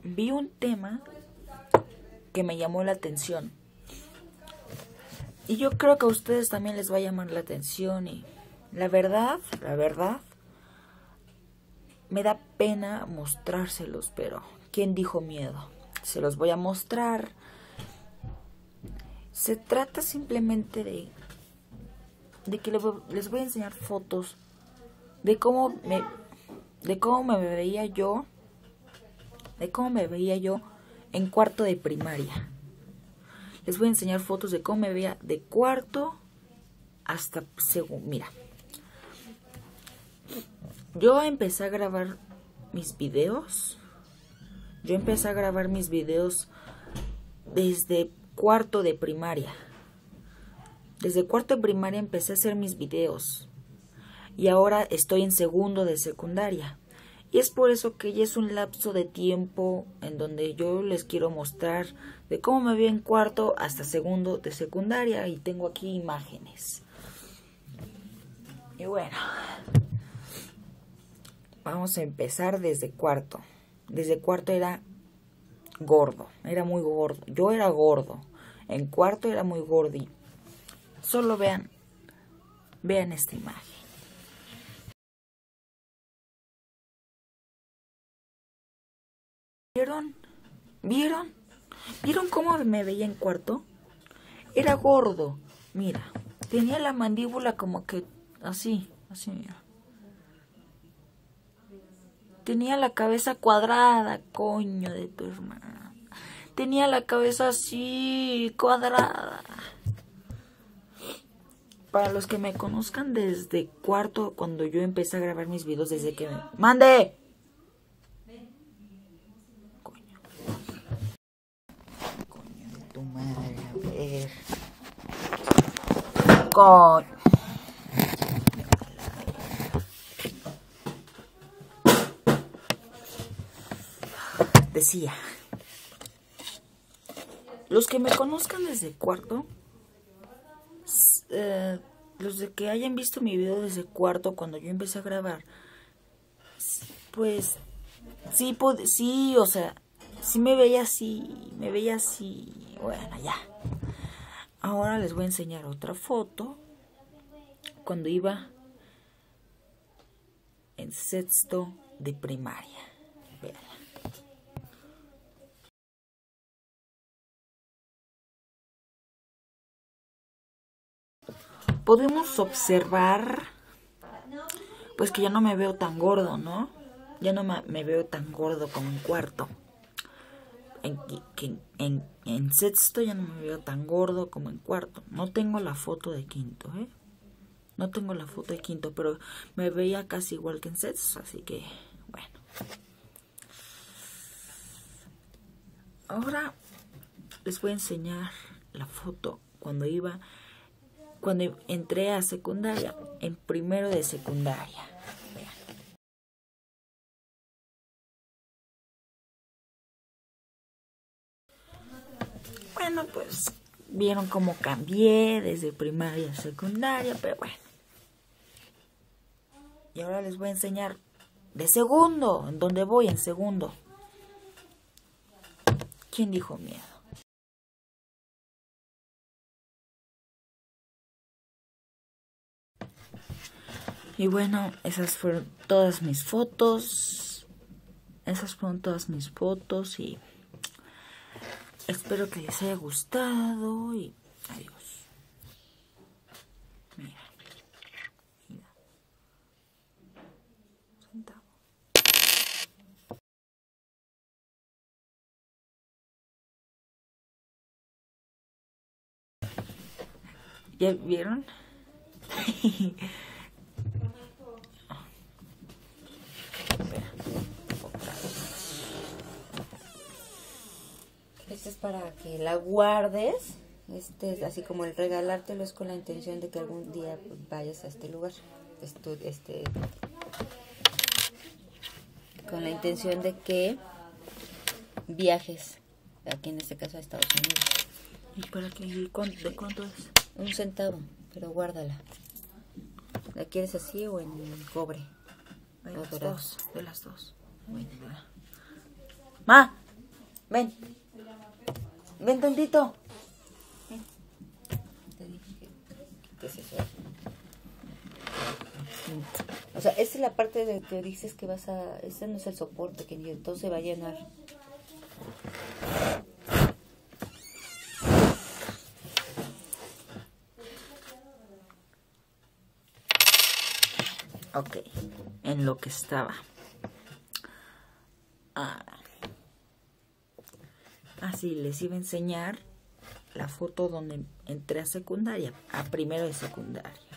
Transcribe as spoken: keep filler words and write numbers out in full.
vi un tema que me llamó la atención. Y yo creo que a ustedes también les va a llamar la atención. Y la verdad, la verdad, me da pena mostrárselos, pero ¿quién dijo miedo? Se los voy a mostrar. Se trata simplemente de, de que les voy a enseñar fotos de cómo me, de cómo me veía yo, de cómo me veía yo en cuarto de primaria. Les voy a enseñar fotos de cómo me veía de cuarto hasta según. Mira, yo empecé a grabar mis videos. Yo empecé a grabar mis videos desde cuarto de primaria. Desde cuarto de primaria empecé a hacer mis videos. Y ahora estoy en segundo de secundaria. Y es por eso que ya es un lapso de tiempo en donde yo les quiero mostrar de cómo me veo en cuarto hasta segundo de secundaria. Y tengo aquí imágenes. Y bueno, vamos a empezar desde cuarto. Desde cuarto era gordo, era muy gordo. Yo era gordo. En cuarto era muy gordo. Solo vean, vean esta imagen. ¿Vieron? ¿Vieron? ¿Vieron cómo me veía en cuarto? Era gordo. Mira, tenía la mandíbula como que así, así, mira. Tenía la cabeza cuadrada, coño de tu hermana. Tenía la cabeza así, cuadrada. Para los que me conozcan desde cuarto, cuando yo empecé a grabar mis videos, desde que me... ¡Mande! Coño. Coño de tu madre, a ver. Coño. Decía, los que me conozcan desde cuarto, eh, los de que hayan visto mi video desde cuarto cuando yo empecé a grabar, pues sí, pod sí, o sea, sí me veía así, me veía así, bueno, ya. Ahora les voy a enseñar otra foto cuando iba en sexto de primaria. Vean. Podemos observar, pues que ya no me veo tan gordo, ¿no? Ya no me veo tan gordo como en cuarto. En, en, en, en sexto ya no me veo tan gordo como en cuarto. No tengo la foto de quinto, ¿eh? No tengo la foto de quinto, pero me veía casi igual que en sexto, así que, bueno. Ahora les voy a enseñar la foto cuando iba... Cuando entré a secundaria, en primero de secundaria. Vean. Bueno, pues vieron cómo cambié desde primaria a secundaria, pero bueno. Y ahora les voy a enseñar de segundo, en donde voy en segundo. ¿Quién dijo miedo? Y bueno, esas fueron todas mis fotos. Esas fueron todas mis fotos y espero que les haya gustado y adiós. Mira, mira. Sentado. ¿Ya vieron? Este es para que la guardes. Este es así como el regalártelo, es con la intención de que algún día vayas a este lugar. Estu este con la intención de que viajes, aquí en este caso a Estados Unidos. ¿Y para qué? ¿De cuánto es? Un centavo, pero guárdala. ¿La quieres así o en cobre? De las dos, de las dos. Bueno. ¡Ma! Ven. Ven tantito. Ven. Te dije que quites eso. O sea, esa es la parte de que dices que vas a... Ese no es el soporte, que entonces va a llenar. Ok, en lo que estaba. Ah, así les iba a enseñar la foto donde entré a secundaria, a primero de secundaria.